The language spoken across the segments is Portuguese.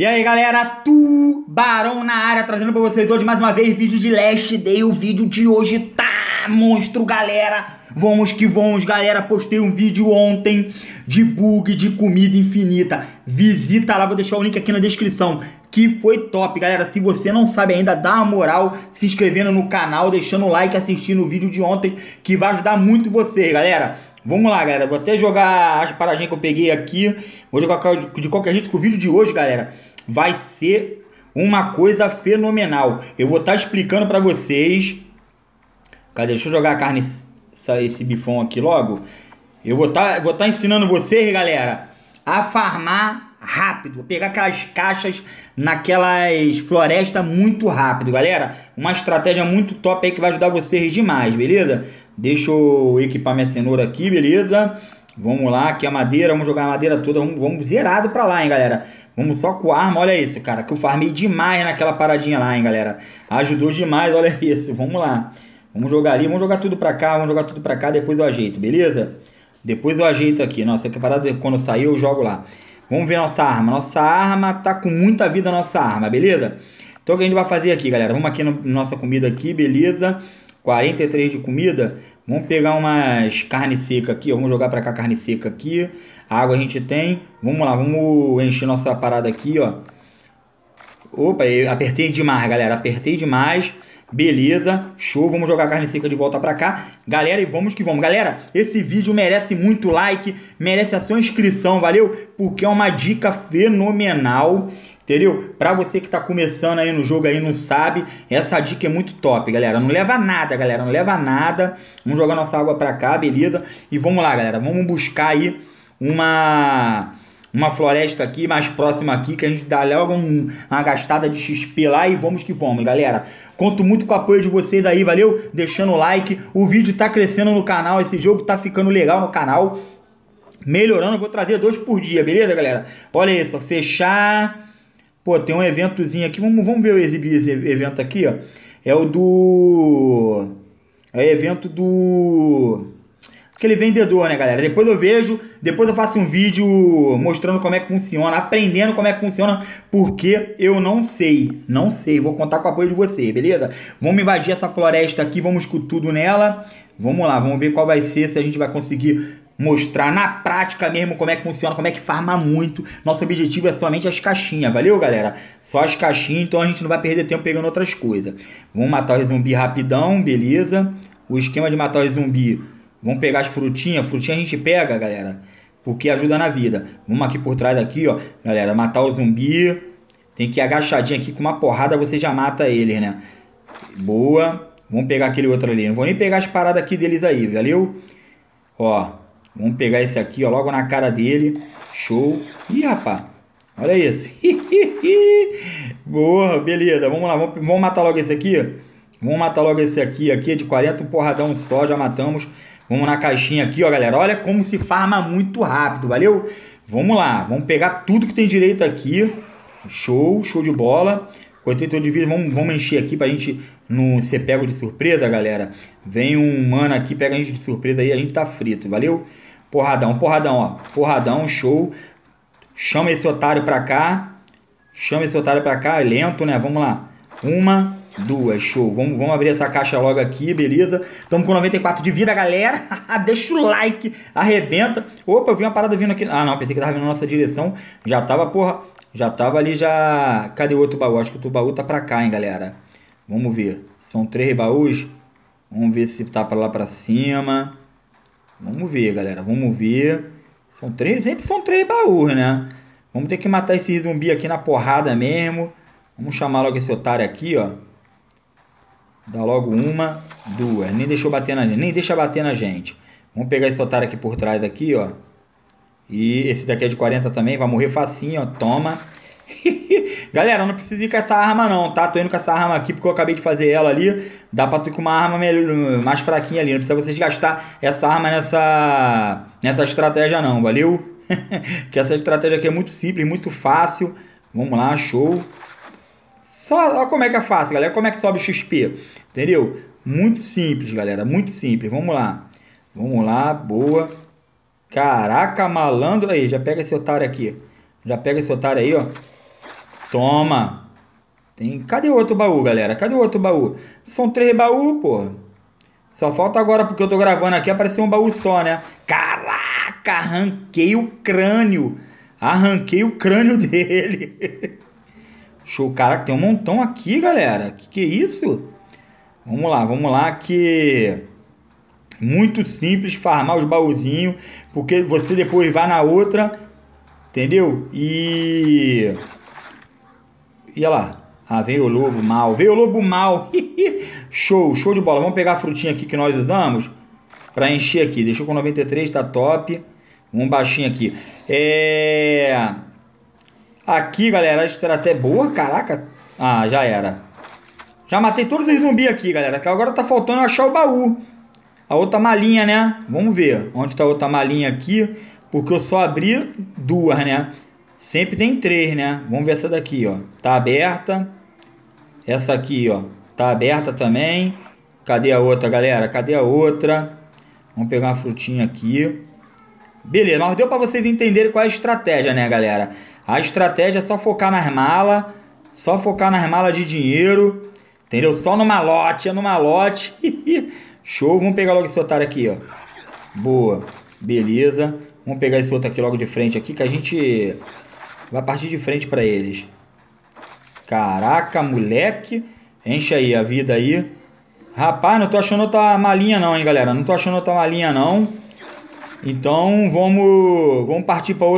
E aí galera, Tubarão na área, trazendo pra vocês hoje mais uma vez vídeo de Last Day. O vídeo de hoje tá monstro, galera. Vamos que vamos, galera. Postei um vídeo ontem de bug de comida infinita. Visita lá, vou deixar o link aqui na descrição, que foi top, galera. Se você não sabe ainda, dá uma moral se inscrevendo no canal, deixando o like, assistindo o vídeo de ontem, que vai ajudar muito vocês, galera. Vamos lá, galera. Vou até jogar as paradinhas que eu peguei aqui. Vou jogar de qualquer jeito, que o vídeo de hoje, galera, vai ser uma coisa fenomenal. Eu vou estar explicando pra vocês. Cadê? Deixa eu jogar a carne, esse bifão aqui logo. Eu vou tá ensinando vocês, galera, a farmar rápido. Vou pegar aquelas caixas naquelas florestas muito rápido, galera. Uma estratégia muito top aí que vai ajudar vocês demais, beleza? Deixa eu equipar minha cenoura aqui, beleza? Vamos lá, aqui a madeira, vamos jogar a madeira toda, vamos zerado pra lá, hein, galera? Vamos só com arma, olha isso, cara, que eu farmei demais naquela paradinha lá, hein, galera? Ajudou demais, olha isso, vamos lá. Vamos jogar ali, vamos jogar tudo pra cá, vamos jogar tudo pra cá, depois eu ajeito, beleza? Depois eu ajeito aqui, nossa, que parada, quando sair eu jogo lá. Vamos ver nossa arma, tá com muita vida nossa arma, beleza? Então o que a gente vai fazer aqui, galera? Vamos aqui na nossa comida aqui, beleza? 43 de comida. Vamos pegar umas carne seca aqui, ó. Vamos jogar pra cá carne seca aqui. A água a gente tem. Vamos lá, vamos encher nossa parada aqui, ó. Opa, eu apertei demais, galera. Apertei demais. Beleza, show. Vamos jogar a carne seca de volta pra cá, galera, e vamos que vamos. Galera, esse vídeo merece muito like, merece a sua inscrição, valeu? Porque é uma dica fenomenal, entendeu? Pra você que tá começando aí no jogo aí, não sabe, essa dica é muito top, galera. Não leva nada, galera, não leva nada. Vamos jogar nossa água pra cá, beleza? E vamos lá, galera, vamos buscar aí uma floresta aqui, mais próxima aqui, que a gente dá logo uma gastada de XP lá e vamos que vamos, galera. Conto muito com o apoio de vocês aí, valeu? Deixando o like, o vídeo tá crescendo no canal, esse jogo tá ficando legal no canal, melhorando. Eu vou trazer 2 por dia, beleza, galera? Olha isso, fechar. Pô, tem um eventozinho aqui, vamos ver eu exibir esse evento aqui, ó. É o evento do... aquele vendedor, né, galera? Depois eu vejo, depois eu faço um vídeo mostrando como é que funciona, aprendendo como é que funciona, porque eu não sei, vou contar com o apoio de vocês, beleza? Vamos invadir essa floresta aqui, vamos com tudo nela, vamos lá, vamos ver qual vai ser, se a gente vai conseguir mostrar na prática mesmo como é que funciona, como é que farma muito. Nosso objetivo é somente as caixinhas, valeu, galera? Só as caixinhas, então a gente não vai perder tempo pegando outras coisas. Vamos matar os zumbis rapidão, beleza? O esquema de matar os zumbis... Vamos pegar as frutinhas. Frutinha a gente pega, galera, porque ajuda na vida. Vamos aqui por trás aqui, ó, galera, matar o zumbi. Tem que ir agachadinho aqui, com uma porrada você já mata eles, né? Boa. Vamos pegar aquele outro ali. Não vou nem pegar as paradas aqui deles aí, valeu? Ó, vamos pegar esse aqui, ó, logo na cara dele. Show. Ih, rapaz, olha isso. Boa, beleza. Vamos lá, vamos matar logo esse aqui. Vamos matar logo esse aqui. Aqui é de 40, um porradão só, já matamos. Vamos na caixinha aqui, ó, galera. Olha como se farma muito rápido, valeu? Vamos lá, vamos pegar tudo que tem direito aqui. Show, show de bola. 88 de vida, vamos encher aqui pra gente não ser pego de surpresa, galera. Vem um mano aqui, pega a gente de surpresa aí, a gente tá frito, valeu? Porradão, porradão, ó. Porradão, show. Chama esse otário pra cá. Chama esse otário pra cá, é lento, né? Vamos lá. 1, 2, show. Vamos abrir essa caixa logo aqui, beleza? Estamos com 94 de vida, galera. Deixa o like, arrebenta. Opa, eu vi uma parada vindo aqui. Ah, não, pensei que tava vindo na nossa direção. Já tava, porra, já tava ali já. Cadê o outro baú? Acho que o outro baú tá pra cá, hein, galera. Vamos ver. São 3 baús. Vamos ver se tá pra lá pra cima. Vamos ver, galera. Vamos ver. São 3, sempre são 3 baús, né? Vamos ter que matar esse zumbi aqui na porrada mesmo. Vamos chamar logo esse otário aqui, ó. Dá logo 1, 2. Nem deixou bater na gente. Nem deixa bater na gente. Vamos pegar esse otário aqui por trás aqui, ó. E esse daqui é de 40 também. Vai morrer facinho, ó. Toma. Galera, não precisa ir com essa arma não, tá? Tô indo com essa arma aqui porque eu acabei de fazer ela ali. Dá pra tu ir com uma arma melhor, mais fraquinha ali. Não precisa vocês gastar essa arma nessa estratégia não, valeu? Que essa estratégia aqui é muito simples, muito fácil. Vamos lá, show. Só olha como é que é fácil, galera. Como é que sobe XP, entendeu? Muito simples, galera, muito simples. Vamos lá. Vamos lá, boa. Caraca, malandro. Aí, já pega esse otário aqui. Já pega esse otário aí, ó. Toma. Cadê o outro baú, galera? Cadê o outro baú? São 3 baús, pô. Só falta agora, porque eu tô gravando aqui, aparecer um baú só, né? Caraca, arranquei o crânio. Arranquei o crânio dele. Show, caraca, tem um montão aqui, galera. Que é isso? Vamos lá, que... Muito simples farmar os baúzinhos, porque você depois vai na outra, entendeu? E olha lá. Ah, veio o lobo mal. Veio o lobo mal. Show de bola. Vamos pegar a frutinha aqui que nós usamos pra encher aqui. Deixou com 93, tá top. Vamos baixinho aqui. Aqui, galera, a estratégia... Boa, caraca. Ah, já era. Já matei todos os zumbis aqui, galera. Agora tá faltando eu achar o baú. A outra malinha, né? Vamos ver onde tá a outra malinha aqui. Porque eu só abri 2, né? Sempre tem 3, né? Vamos ver essa daqui, ó. Tá aberta. Essa aqui, ó. Tá aberta também. Cadê a outra, galera? Cadê a outra? Vamos pegar uma frutinha aqui. Beleza, mas deu pra vocês entenderem qual é a estratégia, né, galera? A estratégia é só focar nas malas. Só focar nas malas de dinheiro. Entendeu? Só no malote, é no malote. Show. Vamos pegar logo esse otário aqui, ó. Boa. Beleza. Vamos pegar esse outro aqui logo de frente aqui, que a gente vai partir de frente pra eles. Caraca, moleque. Enche aí a vida aí. Rapaz, não tô achando outra malinha não, hein, galera. Não tô achando outra malinha não. Então, vamos partir pra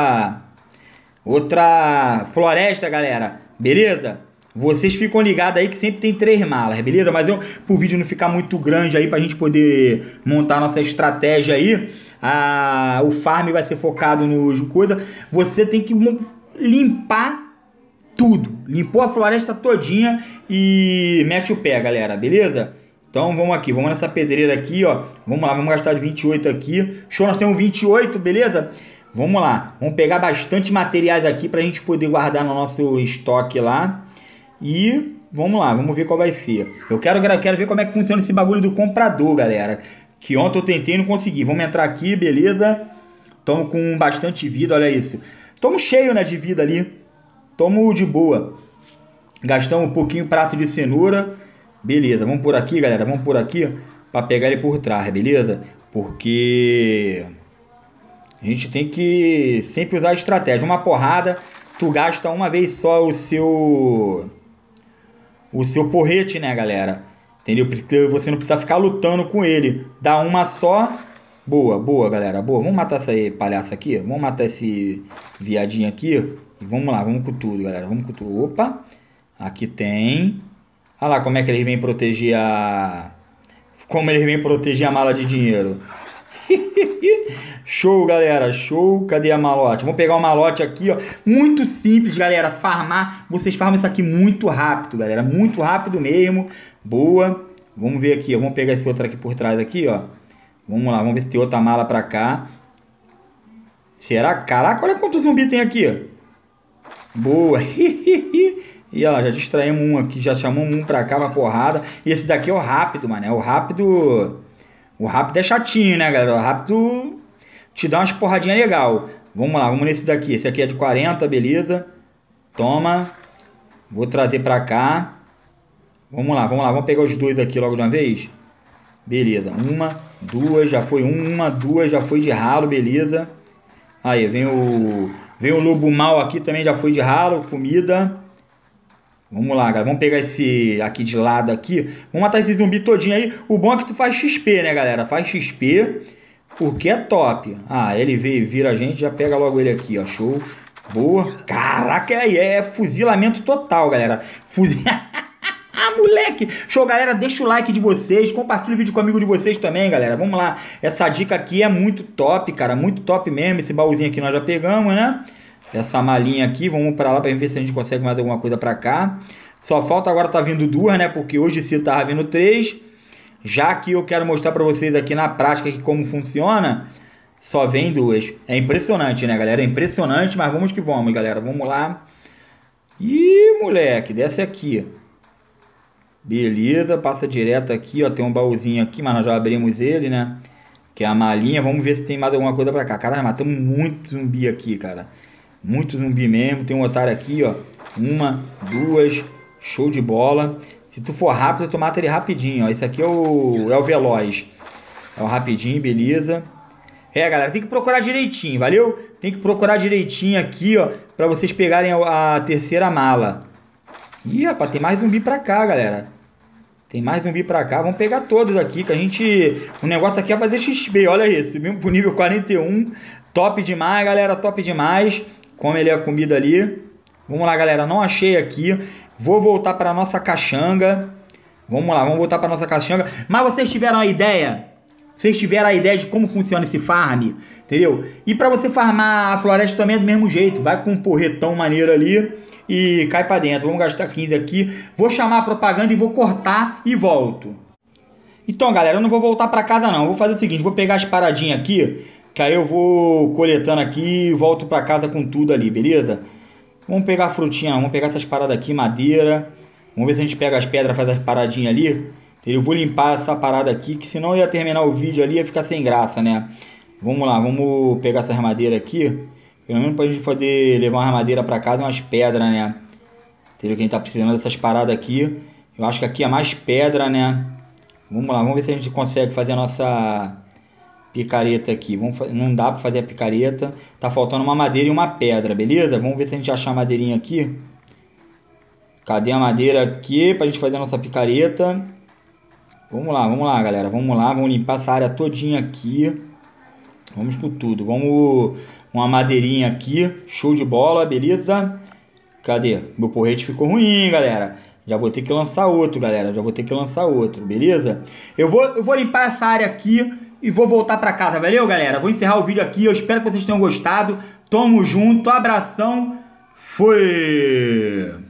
outra floresta, galera. Beleza? Vocês ficam ligados aí que sempre tem 3 malas, beleza? Mas pro vídeo não ficar muito grande aí, pra gente poder montar nossa estratégia aí, o farm vai ser focado nos coisas. Você tem que limpar tudo. Limpou a floresta todinha e mete o pé, galera, beleza? Então vamos aqui, vamos nessa pedreira aqui, ó. Vamos lá, vamos gastar de 28 aqui. Show, nós temos 28, beleza? Vamos lá, vamos pegar bastante materiais aqui pra gente poder guardar no nosso estoque lá. E vamos lá, vamos ver qual vai ser. Eu quero ver como é que funciona esse bagulho do comprador, galera. Que ontem eu tentei e não consegui. Vamos entrar aqui, beleza? Estamos com bastante vida, olha isso. Estamos cheio, né, de vida ali. Estamos de boa. Gastamos um pouquinho prato de cenoura. Beleza, vamos por aqui, galera. Vamos por aqui para pegar ele por trás, beleza? Porque a gente tem que sempre usar a estratégia. Uma porrada, tu gasta uma vez só o seu porrete, né, galera? Entendeu? Porque você não precisa ficar lutando com ele. Dá uma só. Boa, galera. Boa. Vamos matar essa palhaça aqui. Vamos matar esse viadinho aqui. E vamos lá, vamos com tudo, galera. Vamos com tudo. Opa. Aqui tem. Olha lá como é que eles vêm proteger a... Como eles vêm proteger a mala de dinheiro. Show, galera, show. Cadê a malote? Vamos pegar o malote aqui, ó. Muito simples, galera, farmar. Vocês farmam isso aqui muito rápido, galera. Muito rápido mesmo. Boa. Vamos ver aqui, ó. Vamos pegar esse outro aqui por trás aqui, ó. Vamos lá, vamos ver se tem outra mala pra cá. Será? Caraca, olha quanto zumbi tem aqui. Boa. E olha lá, já distraímos um aqui. Já chamamos um pra cá, uma porrada. E esse daqui é o rápido, mano. É o rápido... O rápido é chatinho, né, galera? O rápido te dá umas porradinhas legal. Vamos lá, vamos nesse daqui. Esse aqui é de 40, beleza. Toma. Vou trazer pra cá. Vamos lá. Vamos pegar os dois aqui logo de uma vez. Beleza. 1, 2, já foi 1, 2, já foi de ralo, beleza. Aí, vem o lobo mal aqui também, já foi de ralo, comida. Vamos lá, galera. Vamos pegar esse aqui de lado aqui. Vamos matar esse zumbi todinho aí. O bom é que tu faz XP, né, galera? Faz XP, porque é top. Ah, ele veio, vira a gente, já pega logo ele aqui, ó. Show. Boa. Caraca, é fuzilamento total, galera. Ah, moleque. Show, galera. Deixa o like de vocês. Compartilha o vídeo com o amigo de vocês também, galera. Vamos lá. Essa dica aqui é muito top, cara. Muito top mesmo. Esse baúzinho aqui nós já pegamos, né? Essa malinha aqui, vamos pra lá pra ver se a gente consegue mais alguma coisa pra cá. Só falta agora tá vindo 2, né? Porque hoje sim tava vindo 3. Já que eu quero mostrar pra vocês aqui na prática aqui como funciona, só vem 2. É impressionante, né, galera? É impressionante, mas vamos que vamos, galera. Vamos lá. Ih, moleque, desce aqui. Beleza, passa direto aqui, ó. Tem um baúzinho aqui, mas nós já abrimos ele, né? Que é a malinha. Vamos ver se tem mais alguma coisa pra cá. Caralho, matamos muito zumbi aqui, cara. Muito zumbi mesmo. Tem um otário aqui, ó. Uma, duas, show de bola. Se tu for rápido, tu mata ele rapidinho, ó. Esse aqui é o veloz. É o rapidinho, beleza. Galera, tem que procurar direitinho, valeu? Tem que procurar direitinho aqui, ó, pra vocês pegarem a terceira mala. Ih, rapaz, tem mais zumbi pra cá, galera. Tem mais zumbi pra cá. Vamos pegar todos aqui, que a gente... O negócio aqui é fazer XP, olha isso. Subimos pro nível 41. Top demais, galera, top demais. Come ali a comida ali. Vamos lá, galera, não achei aqui. Vou voltar pra nossa caixanga. Vamos lá, vamos voltar pra nossa caixanga. Mas vocês tiveram a ideia? Vocês tiveram a ideia de como funciona esse farm? Entendeu? E pra você farmar a floresta também é do mesmo jeito. Vai com um porretão maneiro ali e cai pra dentro. Vamos gastar 15 aqui. Vou chamar a propaganda e vou cortar e volto. Então, galera, eu não vou voltar pra casa não. Eu vou fazer o seguinte, vou pegar as paradinhas aqui, que aí eu vou coletando aqui e volto pra casa com tudo ali, beleza? Vamos pegar a frutinha, vamos pegar essas paradas aqui, madeira. Vamos ver se a gente pega as pedras, faz as paradinhas ali. Eu vou limpar essa parada aqui, que senão eu ia terminar o vídeo ali e ia ficar sem graça, né? Vamos lá, vamos pegar essas madeiras aqui. Pelo menos pra gente poder levar umas madeiras pra casa e umas pedras, né? Entendeu? Que a gente tá precisando dessas paradas aqui. Eu acho que aqui é mais pedra, né? Vamos lá, vamos ver se a gente consegue fazer a nossa picareta aqui. Não dá pra fazer a picareta. Tá faltando uma madeira e uma pedra, beleza? Vamos ver se a gente achar a madeirinha aqui. Cadê a madeira aqui pra gente fazer a nossa picareta? Vamos lá, galera. Vamos lá, vamos limpar essa área todinha aqui. Vamos com tudo. Vamos uma madeirinha aqui. Show de bola, beleza? Cadê? Meu porrete ficou ruim, galera. Já vou ter que lançar outro, galera. Já vou ter que lançar outro, beleza? Eu vou limpar essa área aqui e vou voltar pra casa, valeu, galera? Vou encerrar o vídeo aqui. Eu espero que vocês tenham gostado. Tamo junto, abração. Fui!